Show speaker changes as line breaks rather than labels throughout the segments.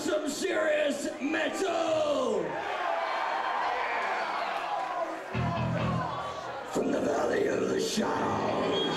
some serious metal! From the Valley of the Shadows.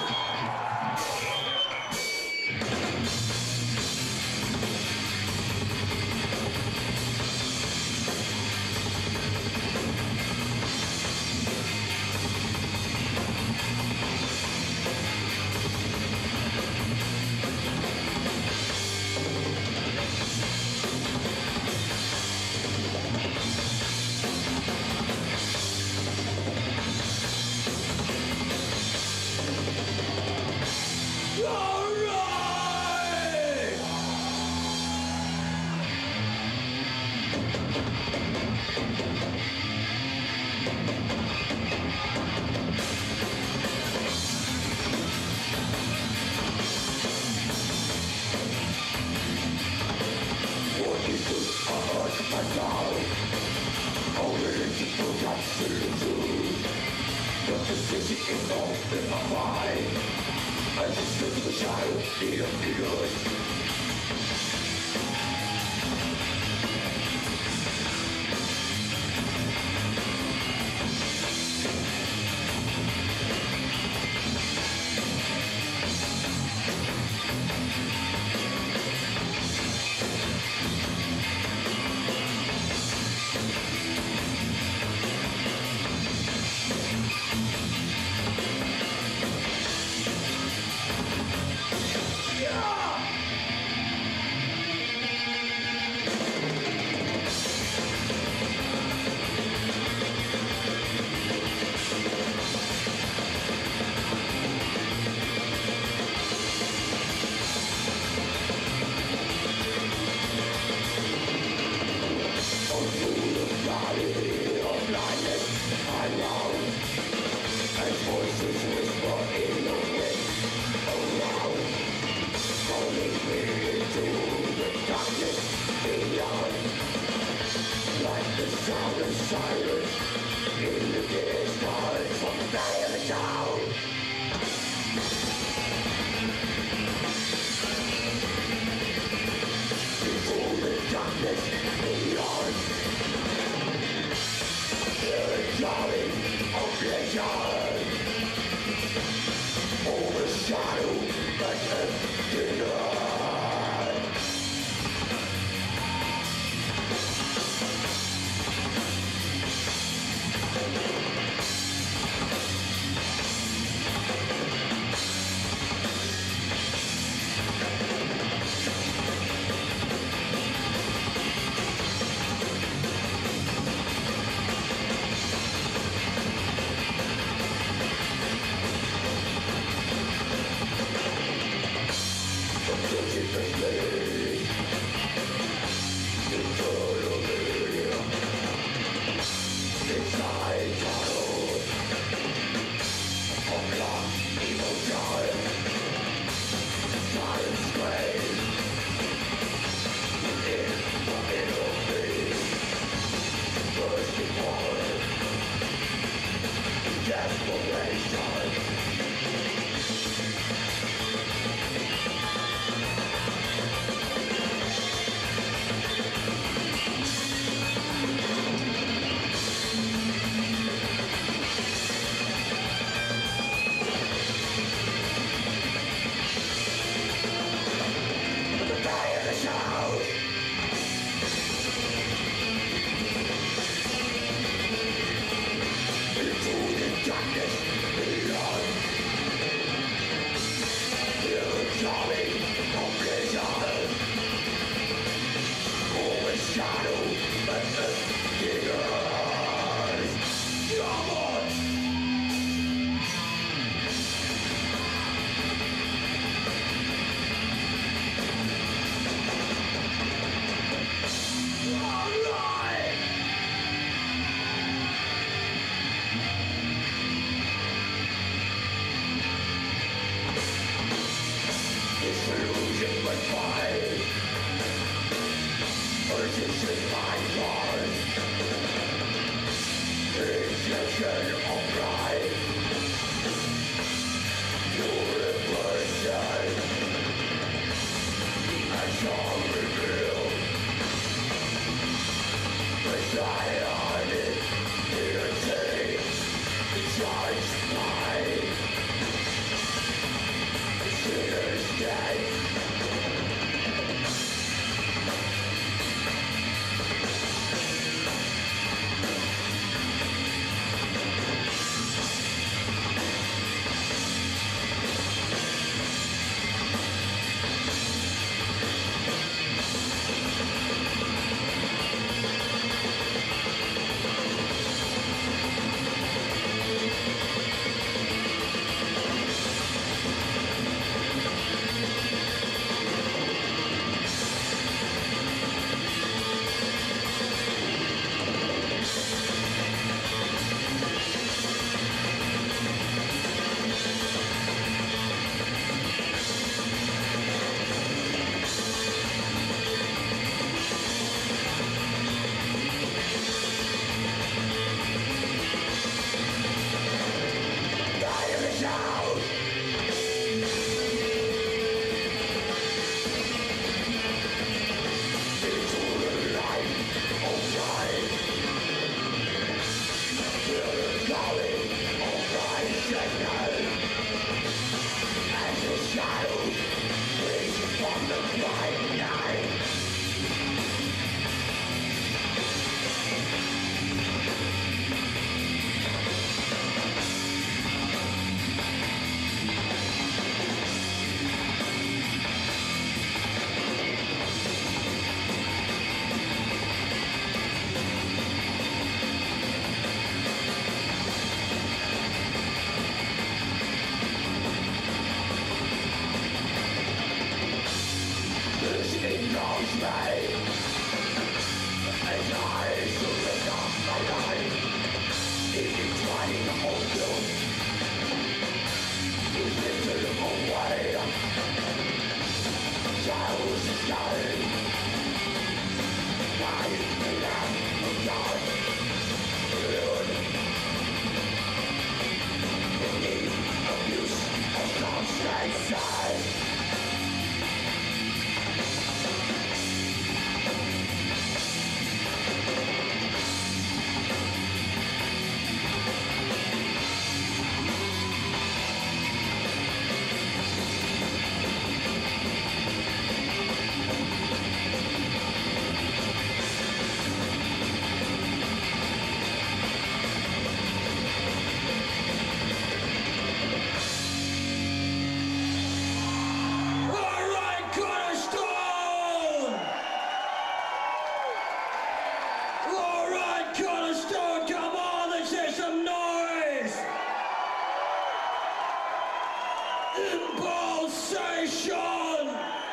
Impulsation!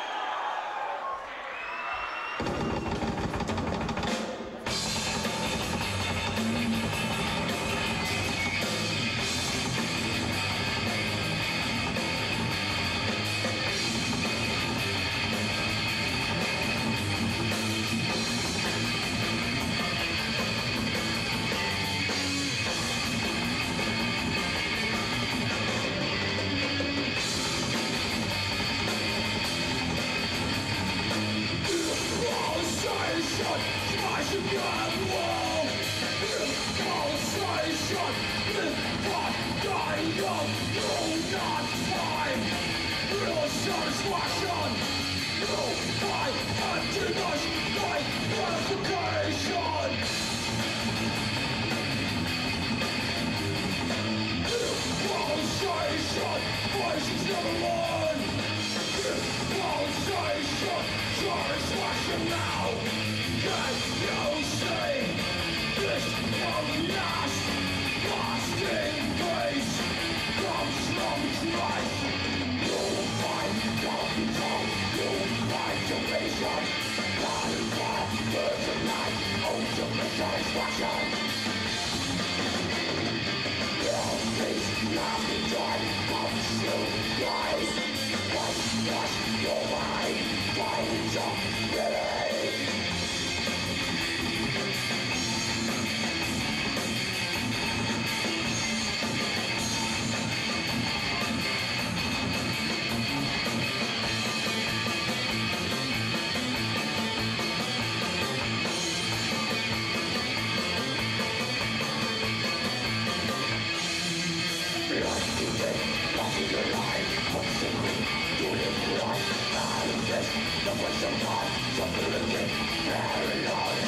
Smashing that wall. Impulsation, live but dying young. No, not time. Real satisfaction. No, my emptiness, my gratification. Impulsation, voices never learn. Impulsation, satisfaction now. Can you see this will last? Lasting peace comes from Christ. You find self-control, you find your vision. Satisfied, virgin life, ultimate satisfaction. Your peace, lasting joy comes through Christ. Wash your mind, find your relief. The voice of God, suffering, paranoid.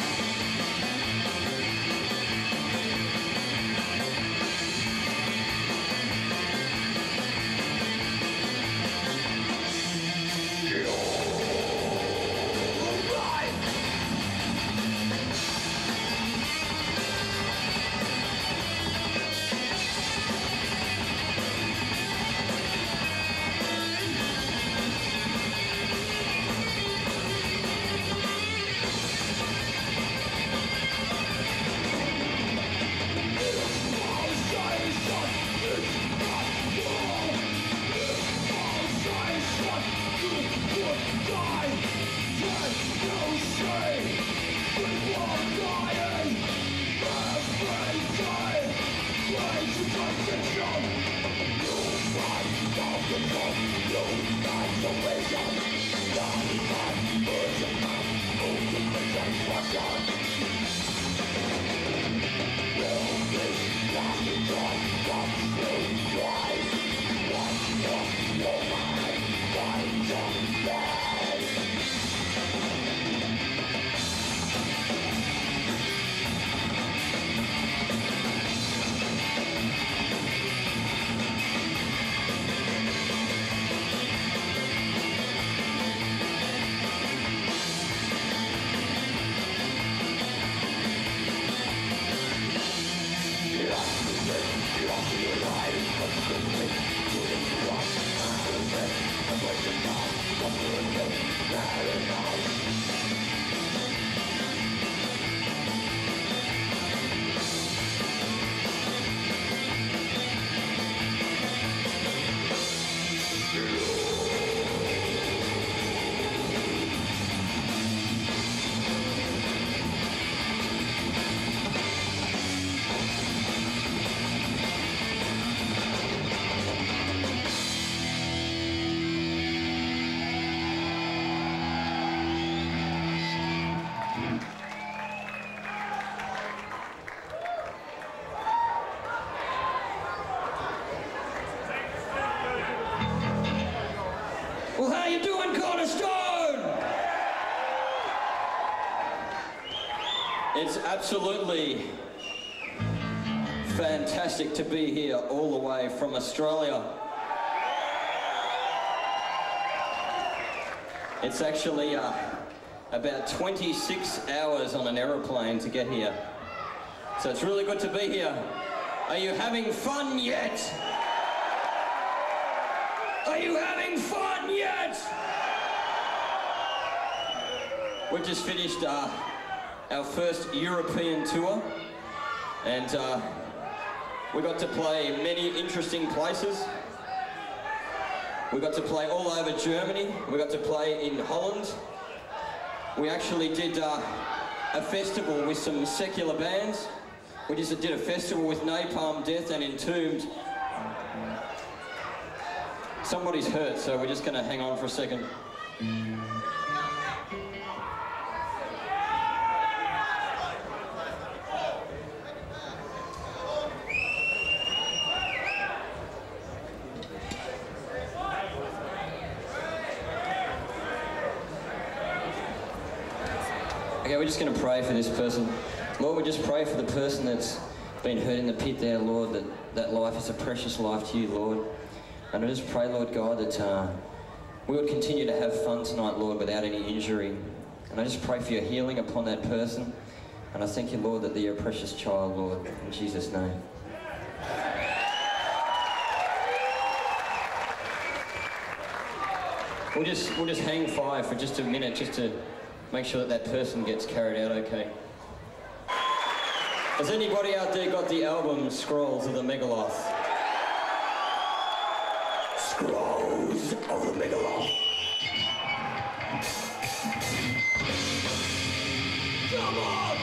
Well, how you doing, Cornerstone? It's absolutely fantastic to be here all the way from Australia. It's actually about 26 hours on an aeroplane to get here. So it's really good to be here. Are you having fun yet? Are you having fun yet? We've just finished our first European tour, and we got to play many interesting places. We got to play all over Germany. We got to play in Holland. We actually did a festival with some secular bands. We just did a festival with Napalm Death and Entombed. Somebody's hurt, so we're just going to hang on for a second. Okay, we're just going to pray for this person. Lord, we just pray for the person that's been hurt in the pit there, Lord, that life is a precious life to you, Lord. And I just pray, Lord God, that we would continue to have fun tonight, Lord, without any injury. And I just pray for your healing upon that person. And I thank you, Lord, that they're your precious child, Lord, in Jesus' name. We'll just hang fire for just a minute, just to make sure that that person gets carried out okay. Has anybody out there got the album Scrolls of the Megaloth? Scrolls of the Megaloth. Come on!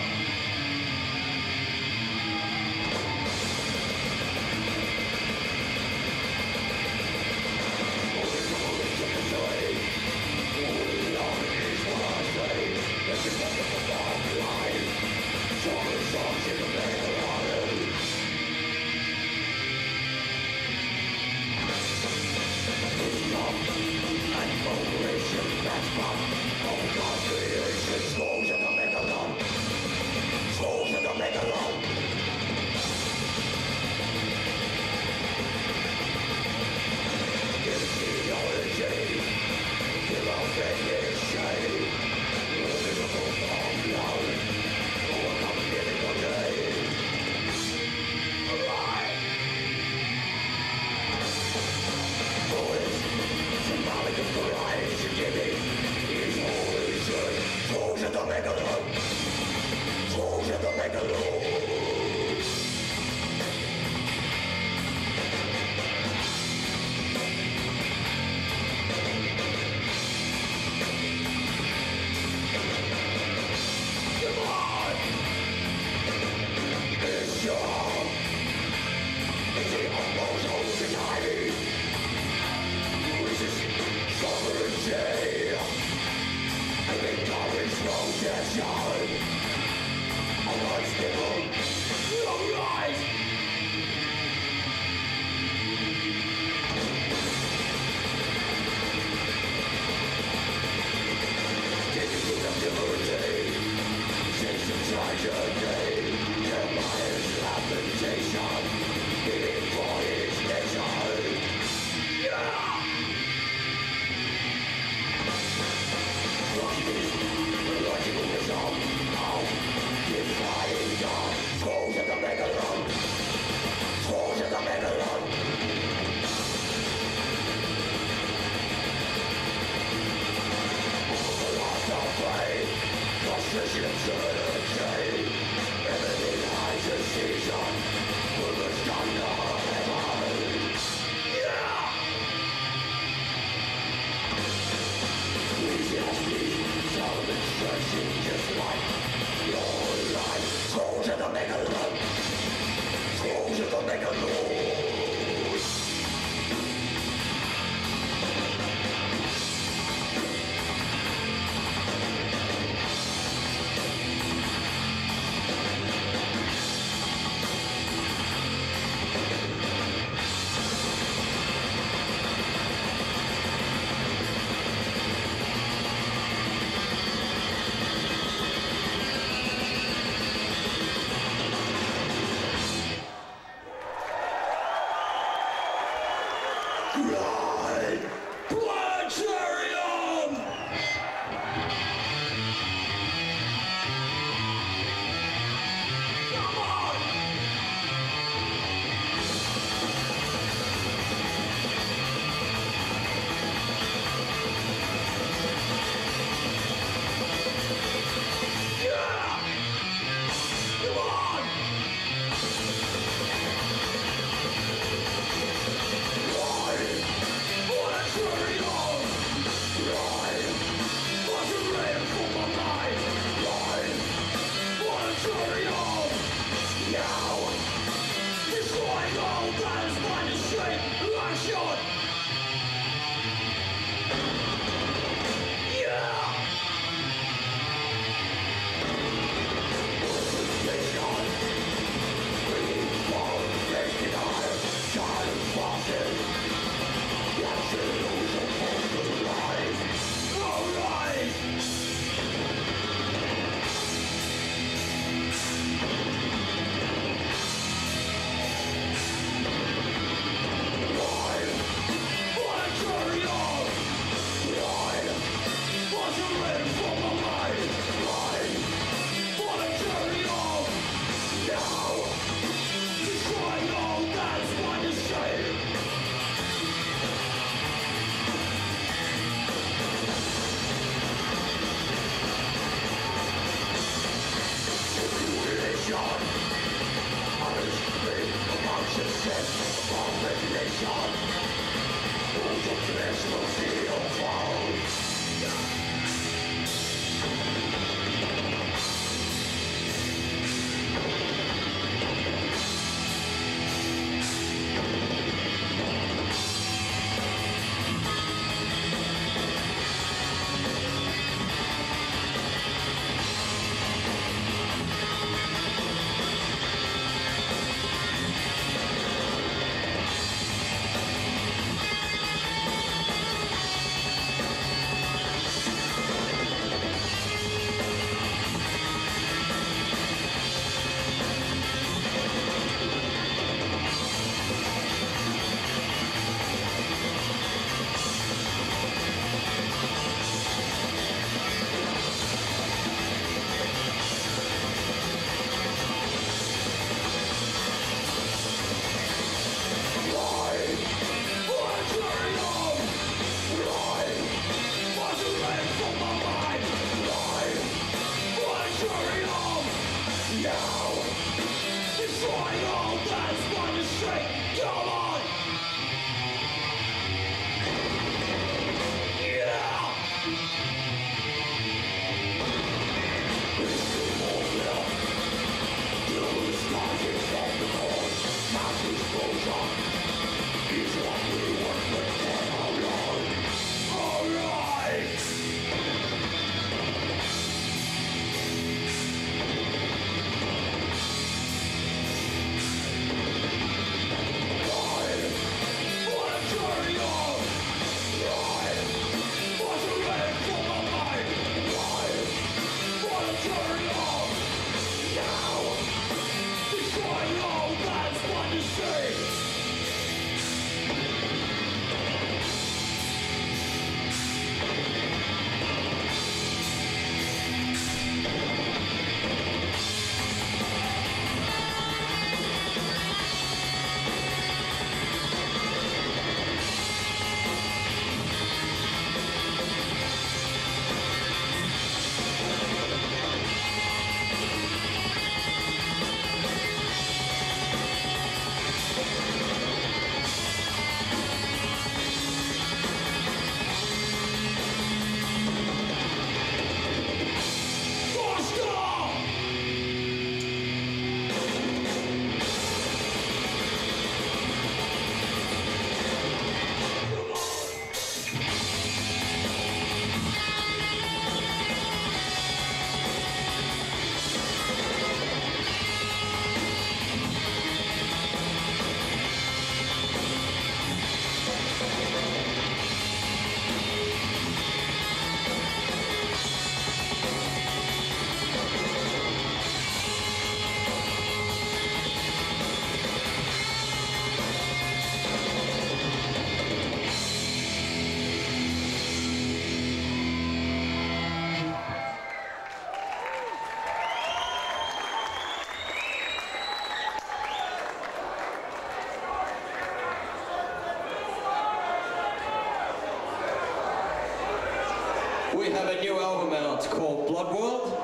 We have a new album out called Blood World.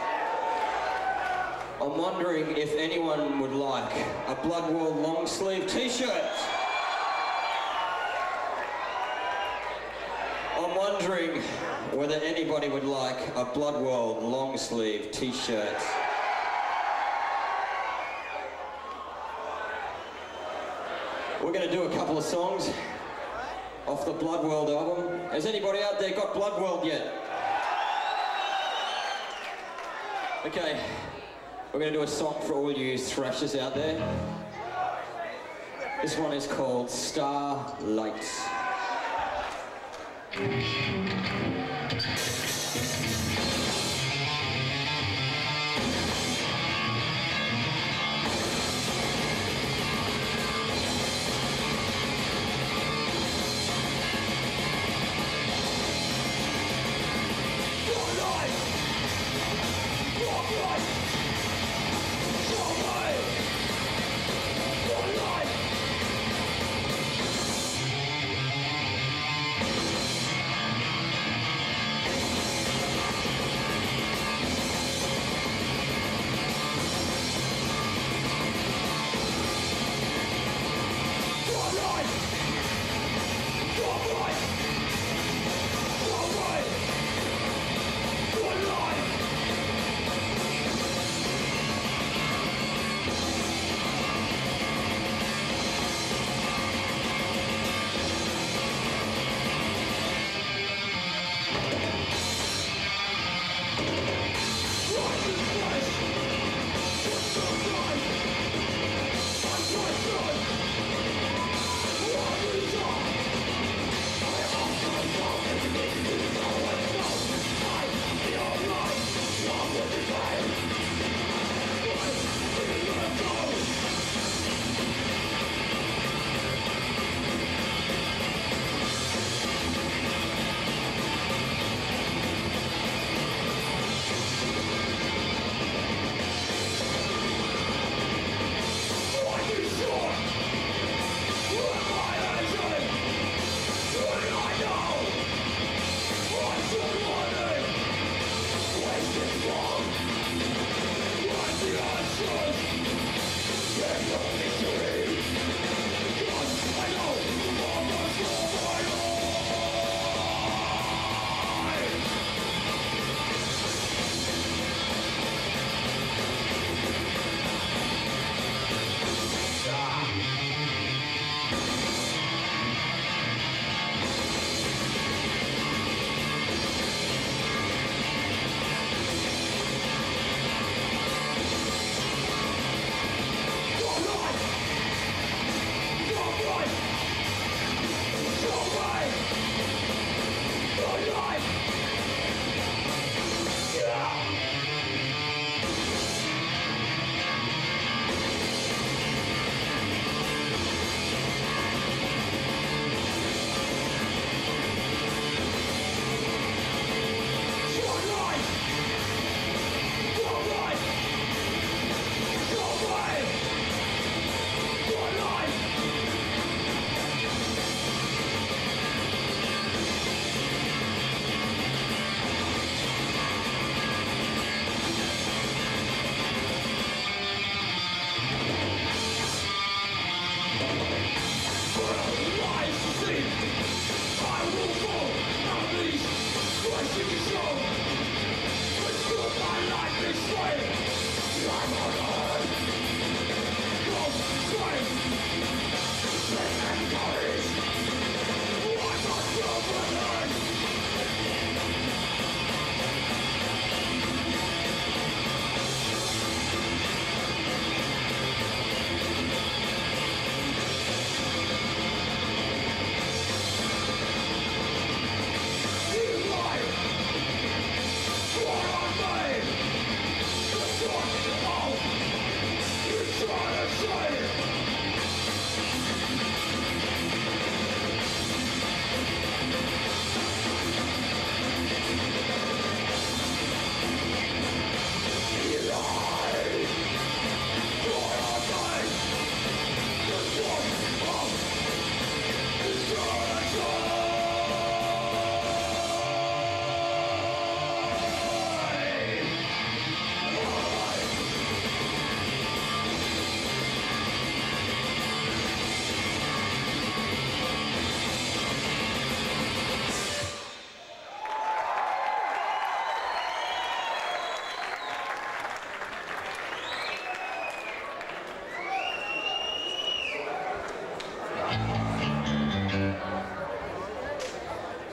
I'm wondering if anyone would like a Blood World long sleeve t-shirt. I'm wondering whether anybody would like a Blood World long sleeve t-shirt. We're going to do a couple of songs off the Blood World album. Has anybody out there got Blood World yet? Okay, we're going to do a song for all you thrashers out there. This one is called Starlight.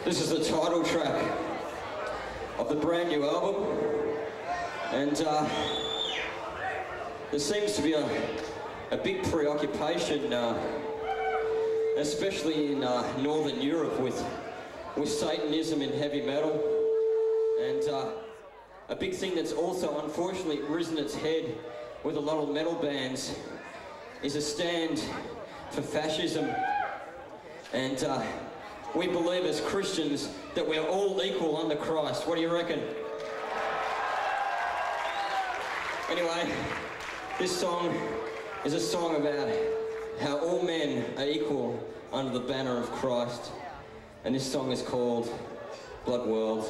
This is the title track of the brand new album, and there seems to be a big preoccupation, especially in Northern Europe, with Satanism in heavy metal, and a big thing that's also unfortunately risen its head with a lot of metal bands is a stand for fascism. And we believe as Christians that we're all equal under Christ. What do you reckon? Anyway, this song is a song about how all men are equal under the banner of Christ. And this song is called Blood World.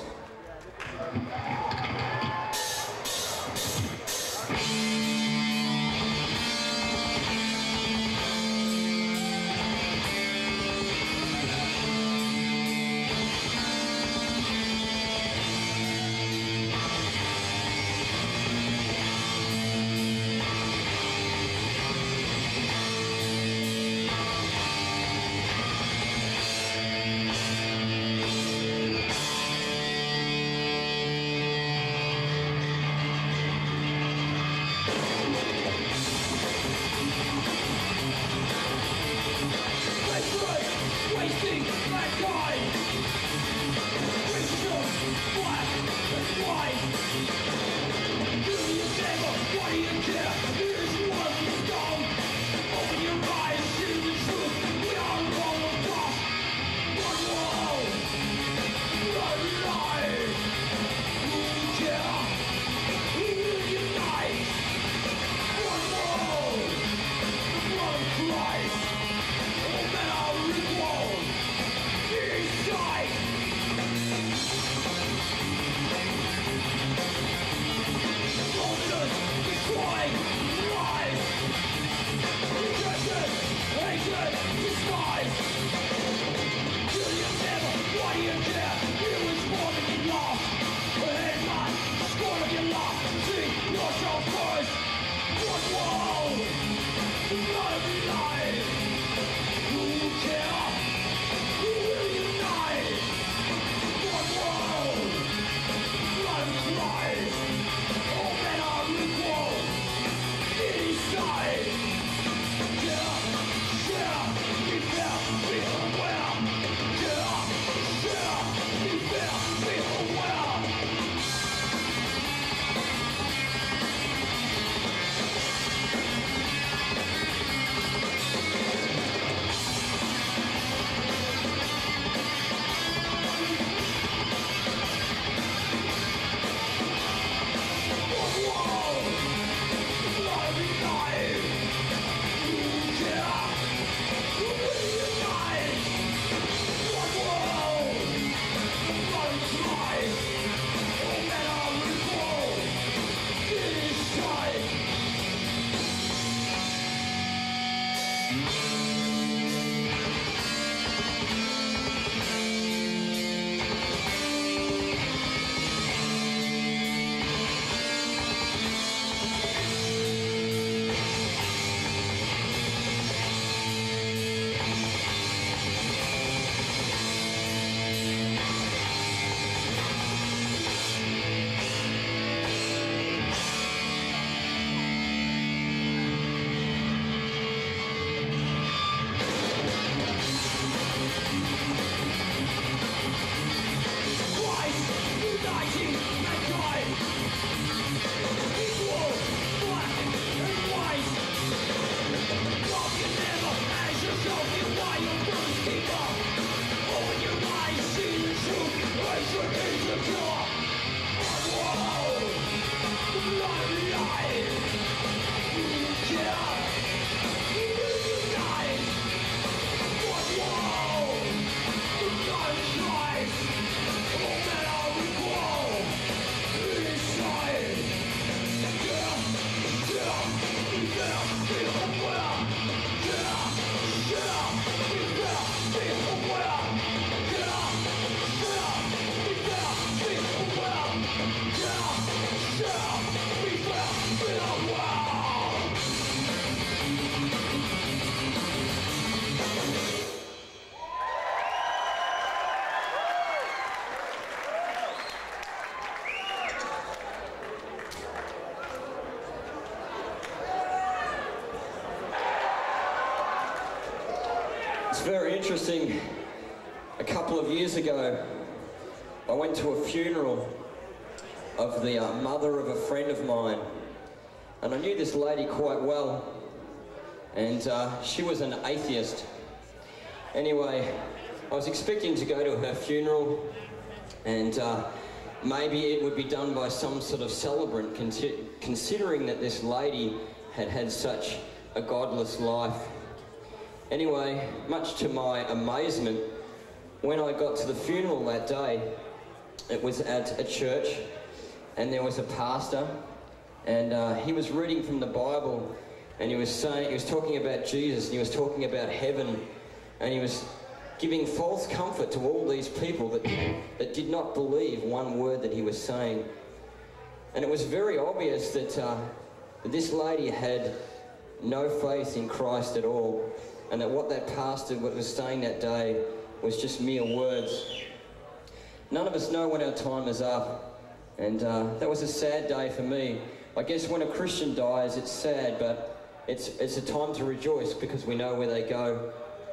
very interesting. A couple of years ago, I went to a funeral of the mother of a friend of mine, and I knew this lady quite well, and she was an atheist. Anyway, I was expecting to go to her funeral, and maybe it would be done by some sort of celebrant, considering that this lady had had such a godless life. Anyway, much to my amazement, when I got to the funeral that day, it was at a church, and there was a pastor, and he was reading from the Bible, and he was talking about Jesus, and he was talking about heaven, and he was giving false comfort to all these people that did not believe one word that he was saying. And it was very obvious that this lady had no faith in Christ at all, and that what that pastor was saying that day was just mere words. None of us know when our time is up, and that was a sad day for me. I guess when a Christian dies, it's sad, but it's a time to rejoice because we know where they go.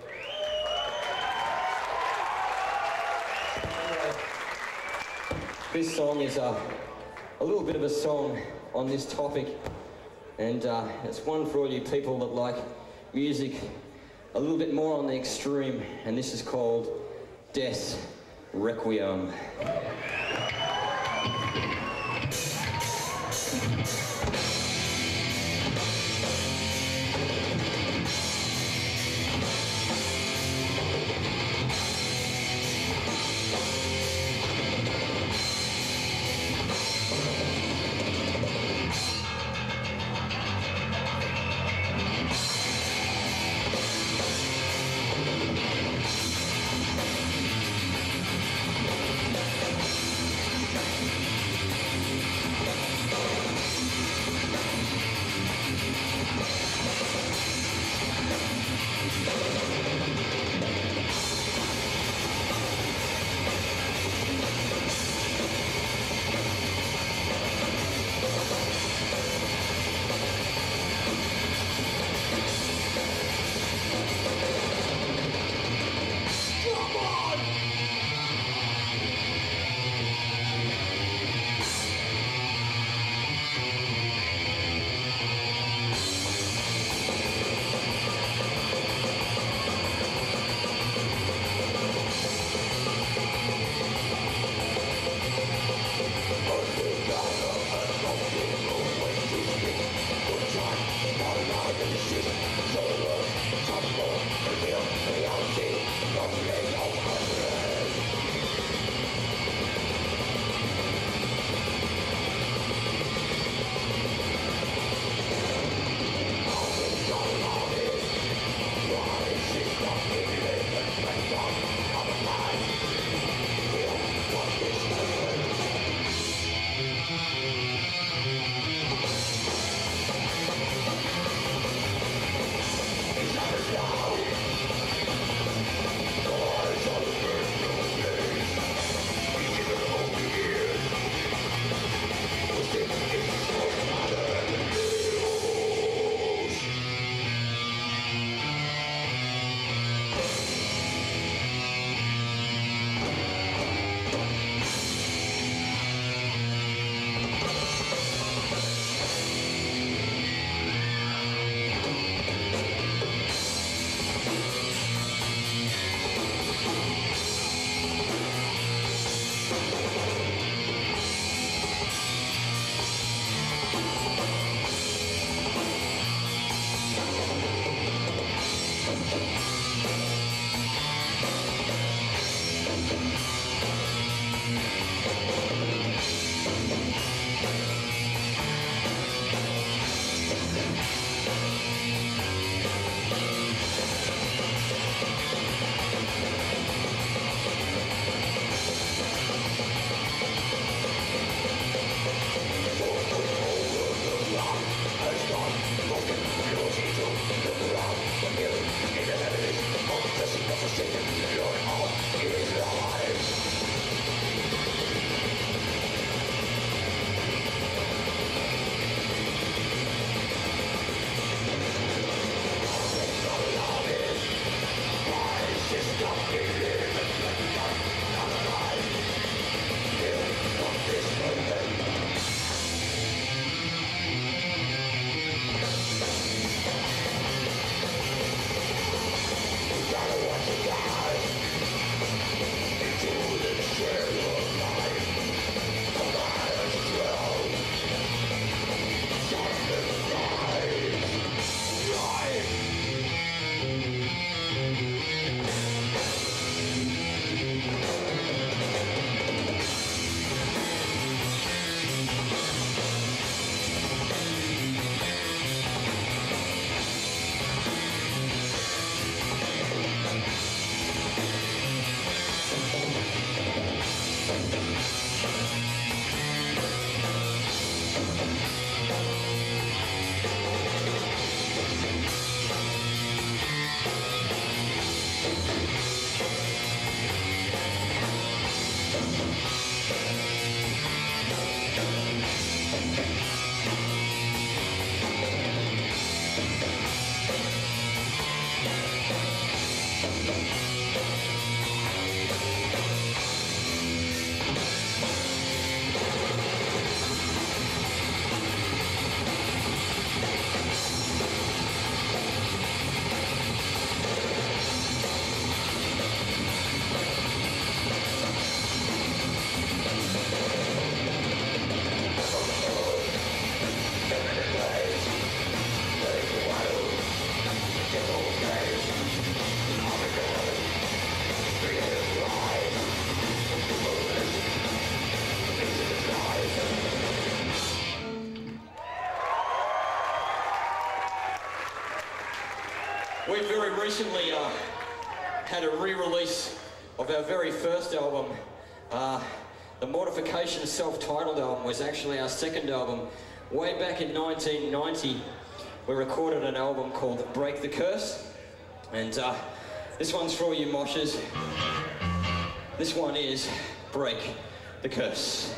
This song is a little bit of a song on this topic, and it's one for all you people that like music a little bit more on the extreme, and this is called Death Requiem. we very recently had a re-release of our very first album. The Mortification self-titled album was actually our second album. Way back in 1990, we recorded an album called Break the Curse. And this one's for all you moshers. This one is Break the Curse.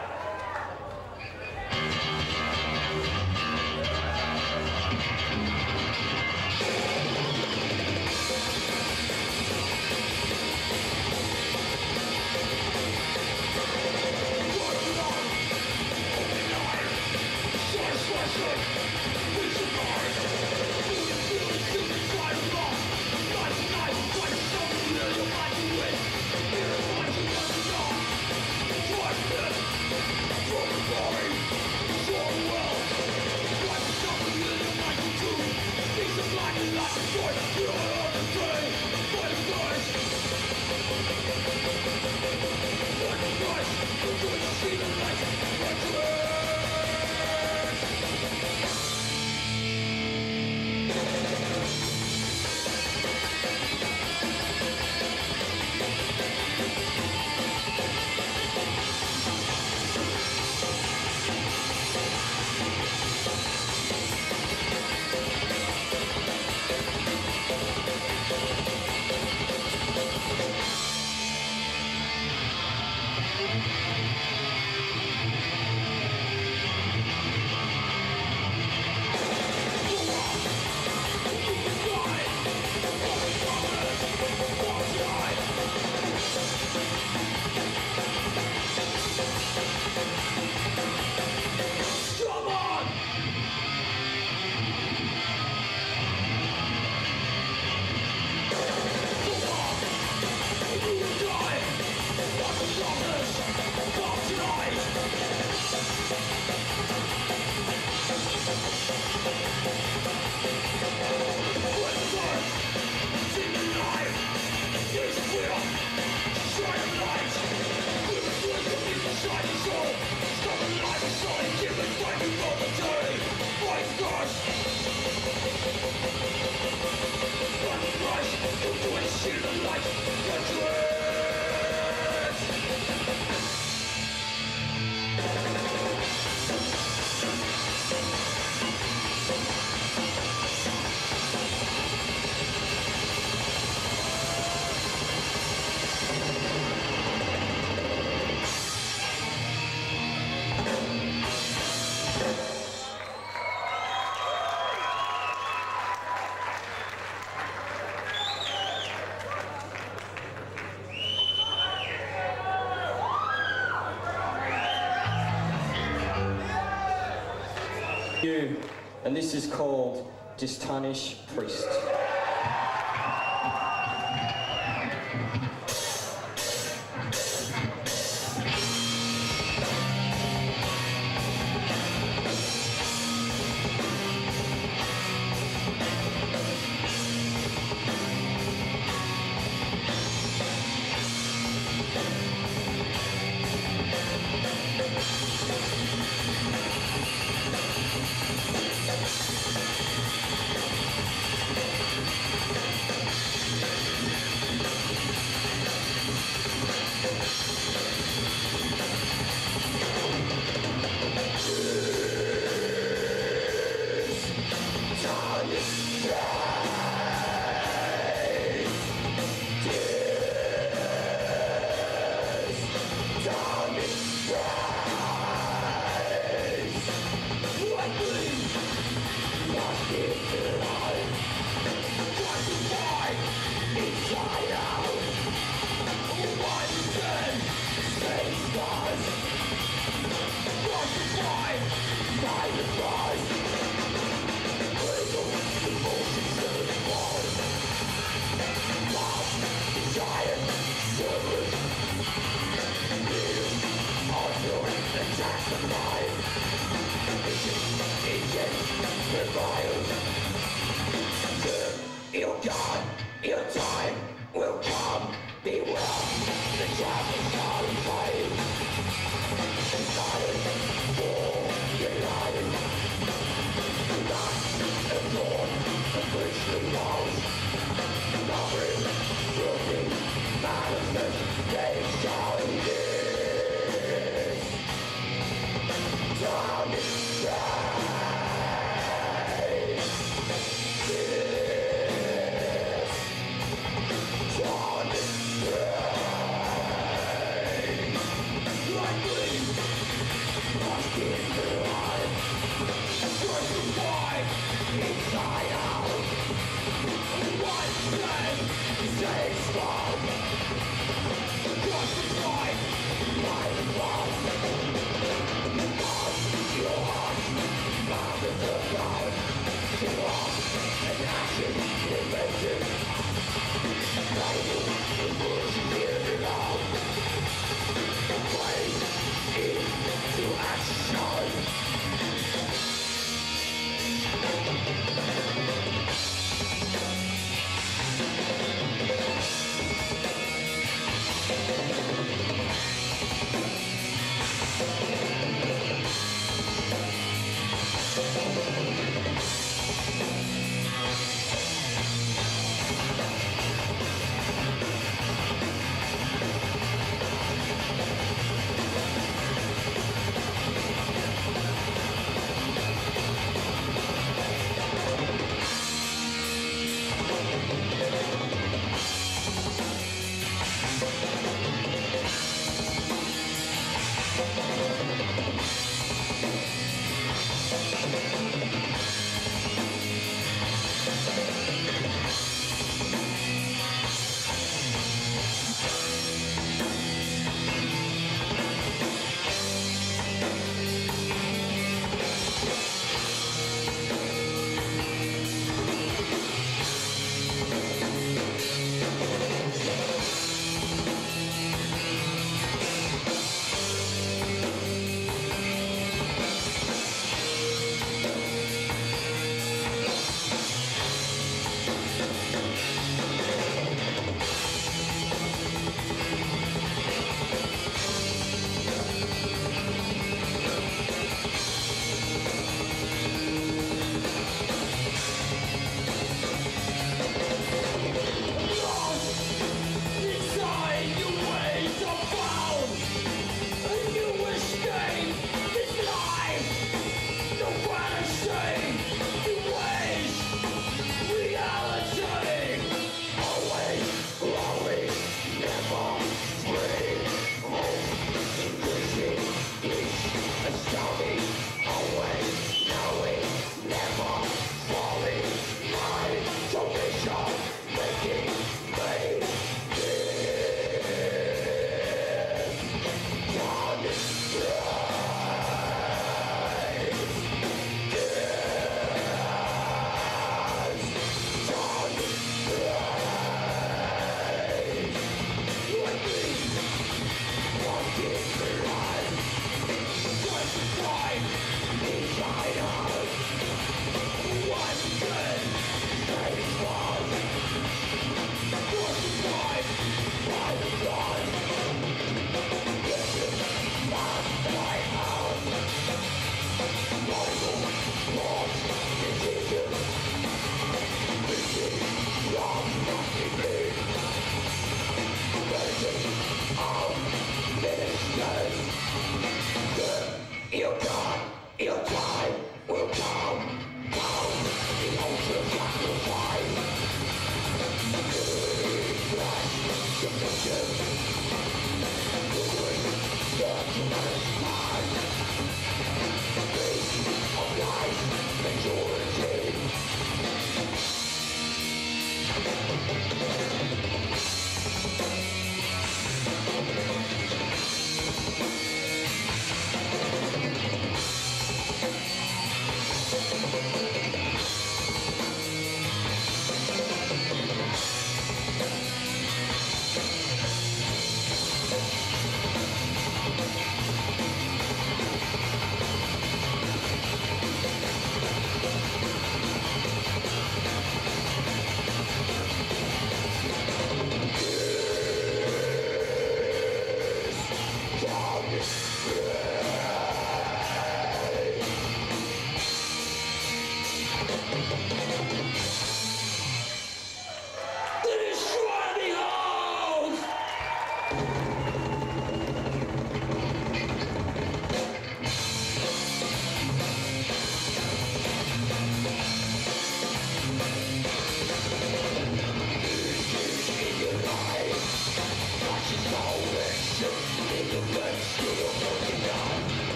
And this is called Distanish Priest. Your God, your time will come. Beware, the trap is not in vain. Silent for your life. Do not ignore the priestly laws.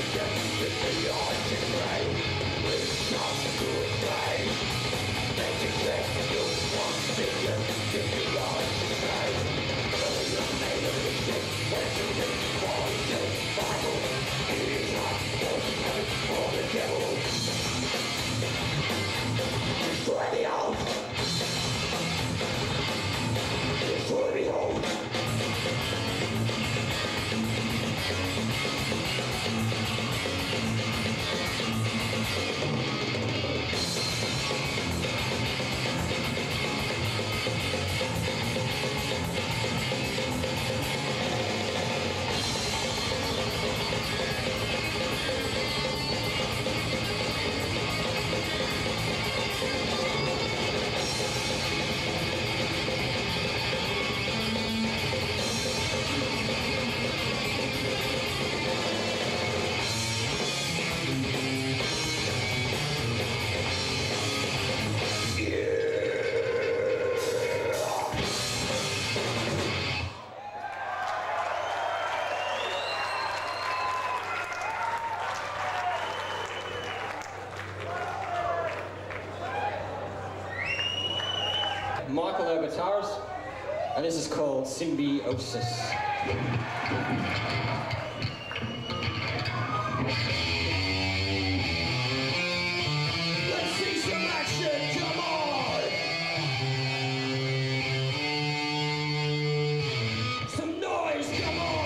Michael our guitarist, and this is called Symbiosis. Let's see some action, come on! Some noise, come on!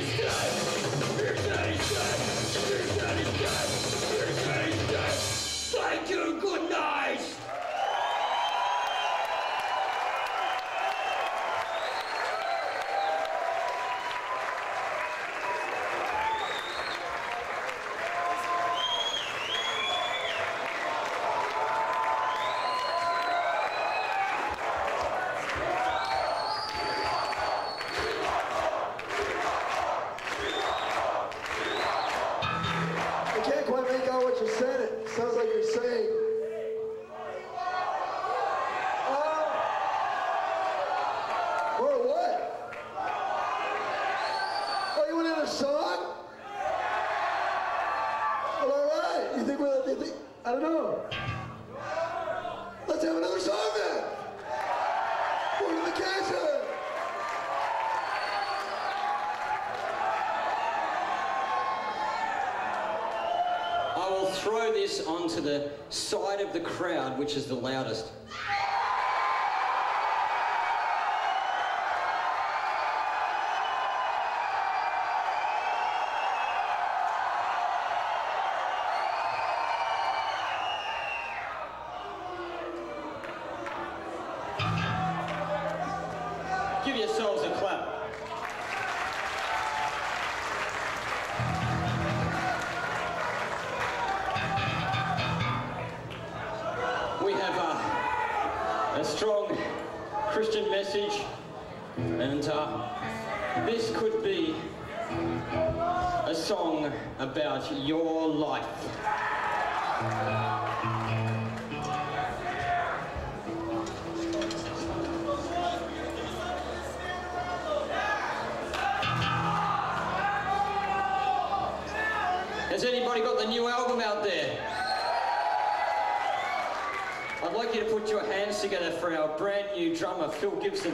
Thank you, good night!
I can't quite make out what you said. It sounds like you're saying. Or what? Oh, you want another song? Well, all right. You think, I don't know. Let's have another song then. More to the cancer.
I will throw this onto the side of the crowd, which is the loudest. Give yourselves a clap. We have a strong Christian message, and this could be a song about your life. Has anybody got the new album out there? I'd like you to put your hands together for our brand new drummer, Phil Gibson.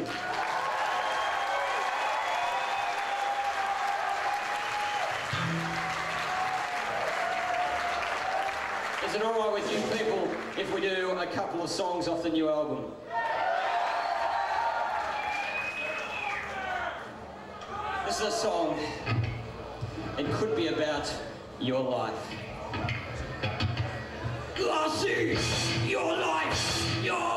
Is it all right with you people if we do a couple of songs off the new album? This is a song. It could be about your life. I see your life, your